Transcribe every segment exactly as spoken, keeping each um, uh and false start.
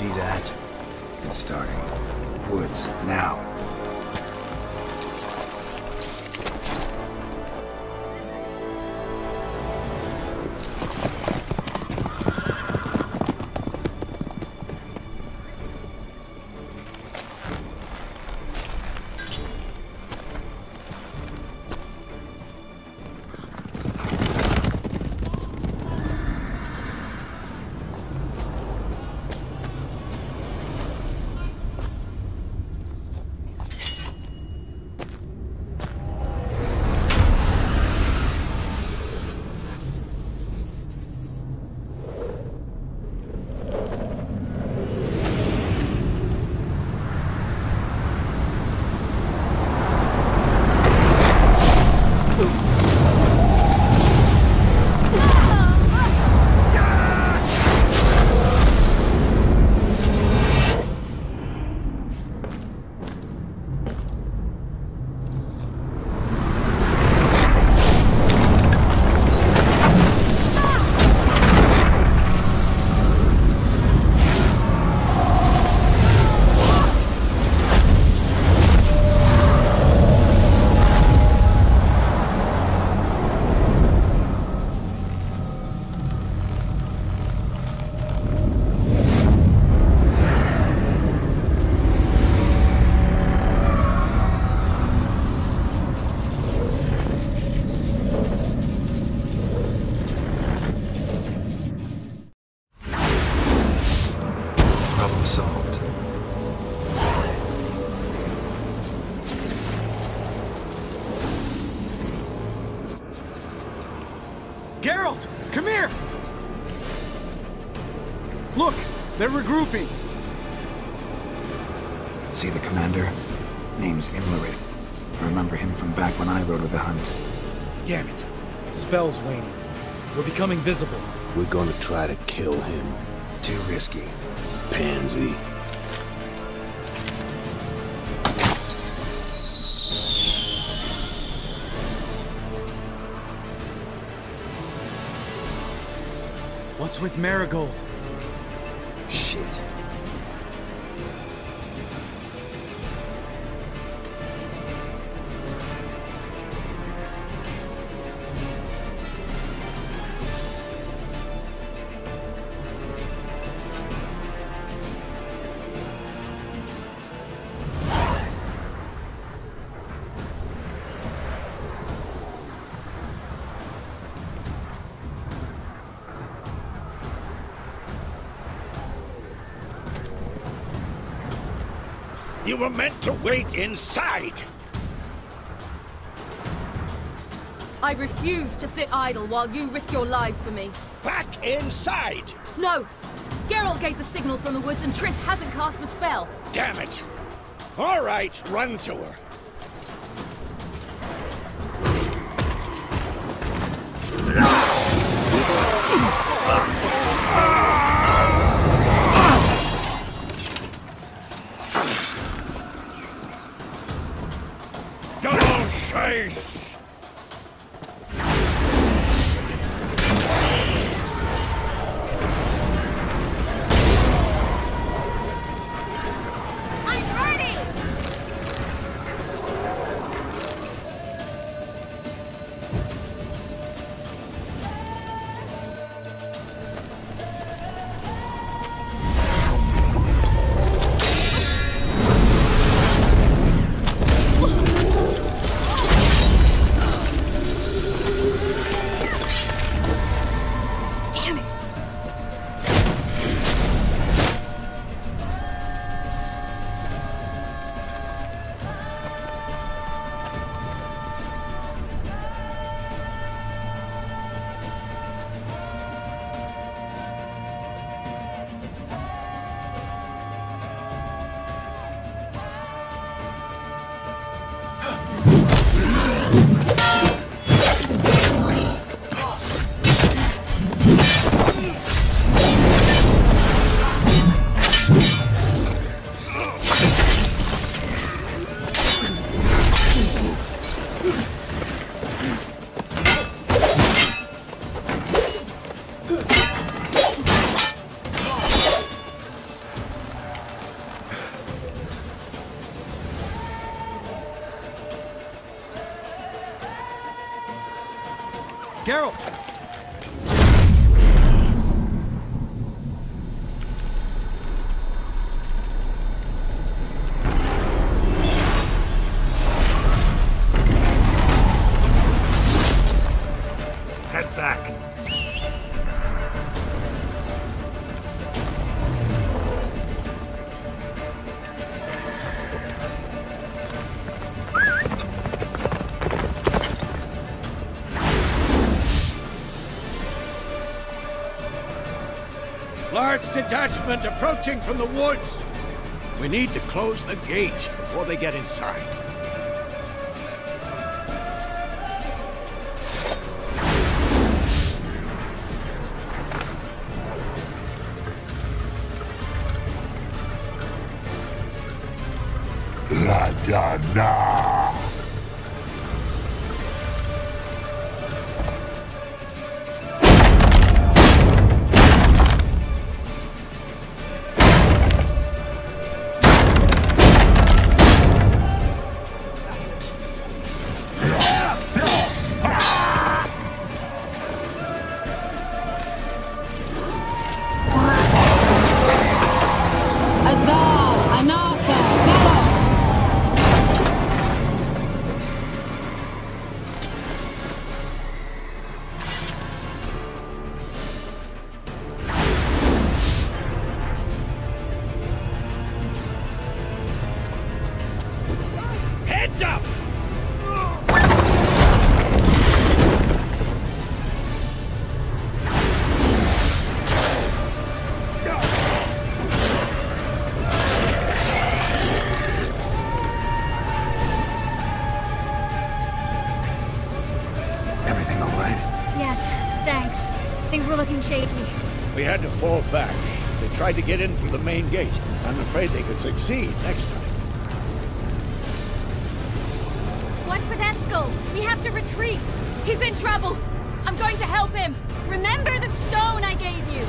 see that? It's starting. Woods, now. Solved. Geralt, come here! Look, they're regrouping. See the commander? Name's Imlerith. I remember him from back when I rode with the hunt. Damn it. Spell's waning. We're becoming visible. We're gonna try to kill him. Too risky. Pansy. What's with Marigold? Shit. You were meant to wait inside! I refuse to sit idle while you risk your lives for me. Back inside! No! Geralt gave the signal from the woods and Triss hasn't cast the spell. Damn it! All right, run to her. Double chase! Geralt! Head back. Large detachment approaching from the woods. We need to close the gate before they get inside. La da da. Heads up! Everything all right? Yes, thanks. Things were looking shaky. We had to fall back. They tried to get in through the main gate. I'm afraid they could succeed next time. What's with Eskel? We have to retreat! He's in trouble! I'm going to help him! Remember the stone I gave you!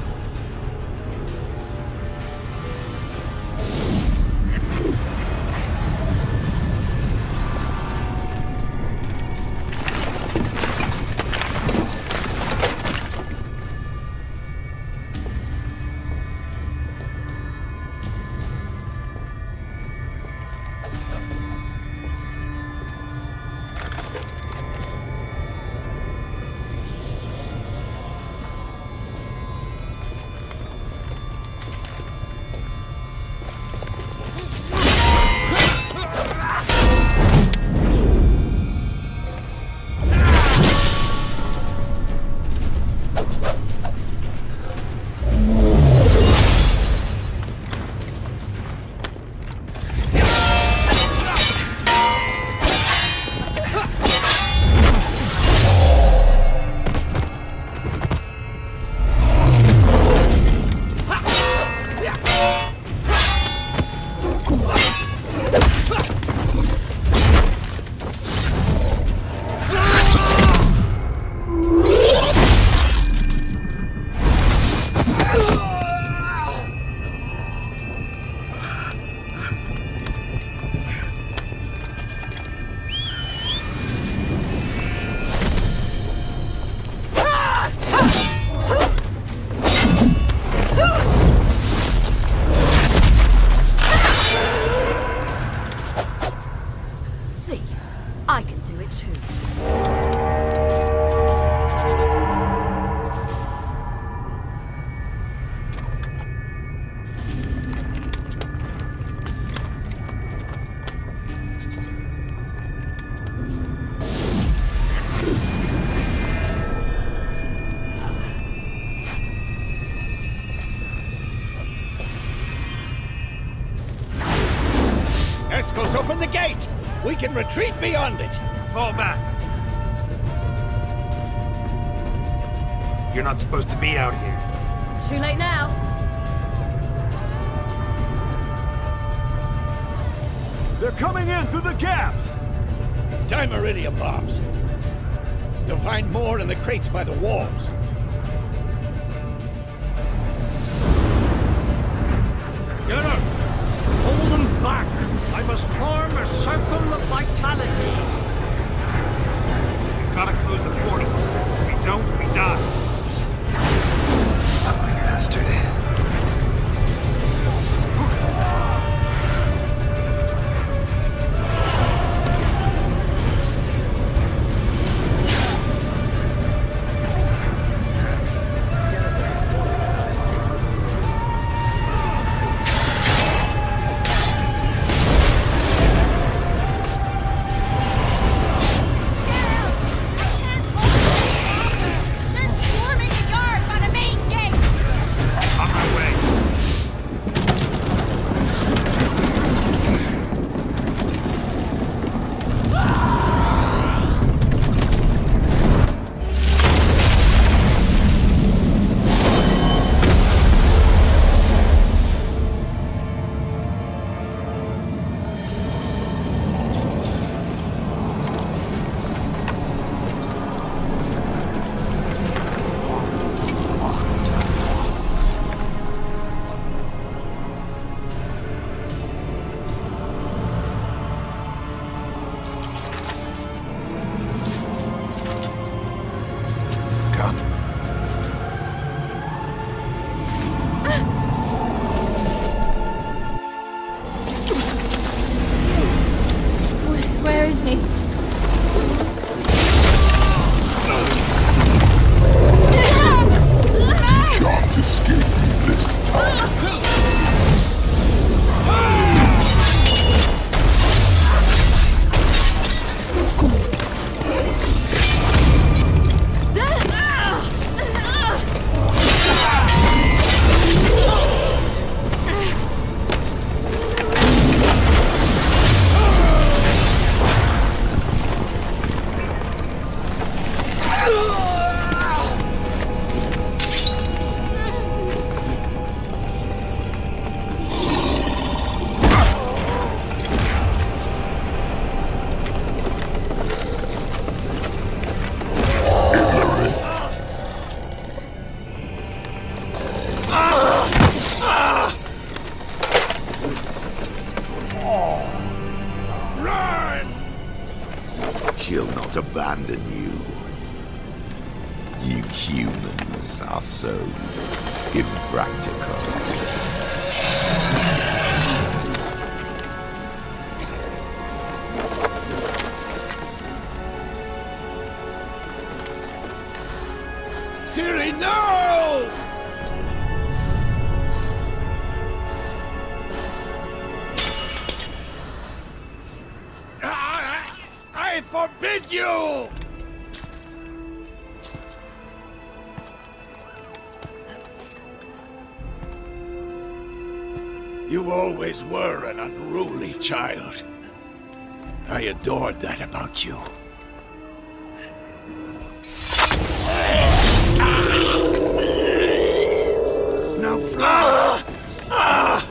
I can do it too. Eskel's open the gate! We can retreat beyond it! Fall back. You're not supposed to be out here. Too late now. They're coming in through the gaps! Time iridium bombs. You'll find more in the crates by the walls. Geralt! Hold them back! I must form a circle of vitality! Gotta close the portals. If we don't, we die. Ugly bastard. Where is he? Can't escape this time. She'll not abandon you. You humans are so impractical. Ciri, no! I, I forbid you! You always were an unruly child. I adored that about you. Now fly! Ah!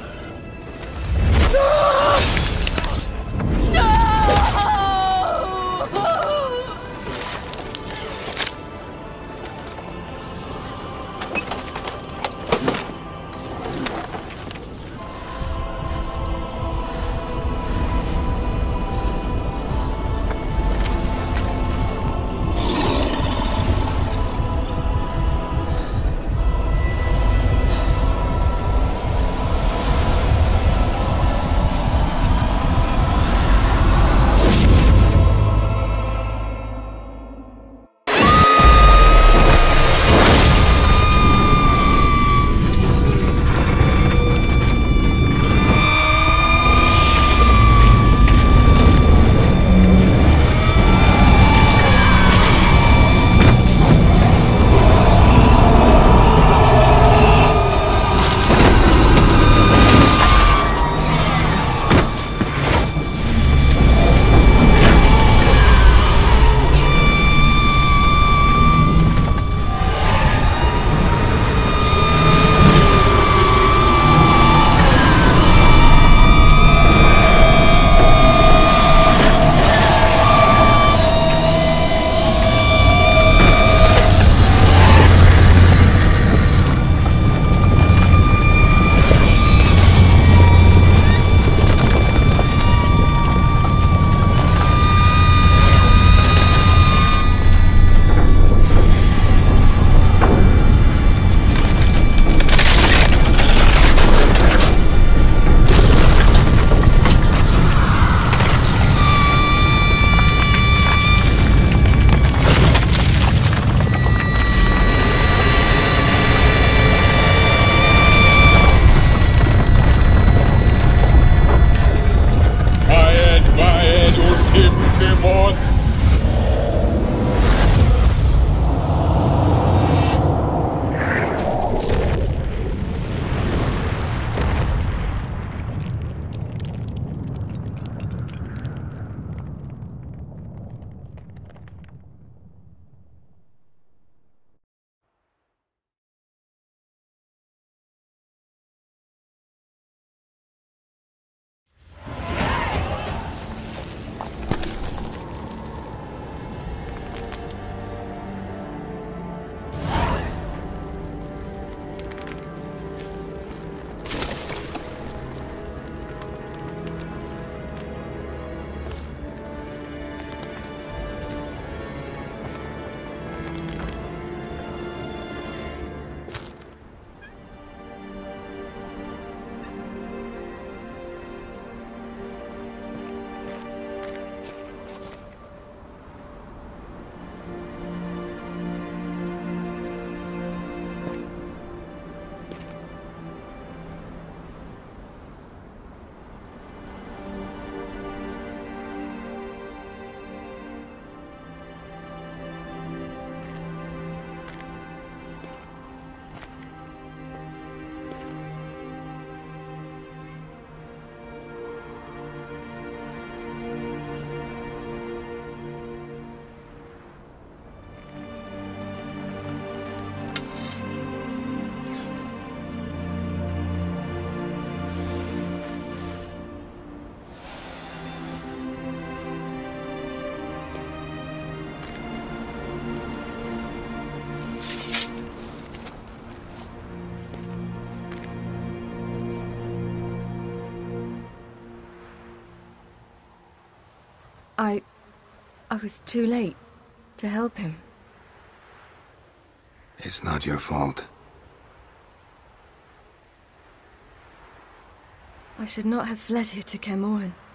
I... I was too late to help him. It's not your fault. I should not have fled here to Kaer.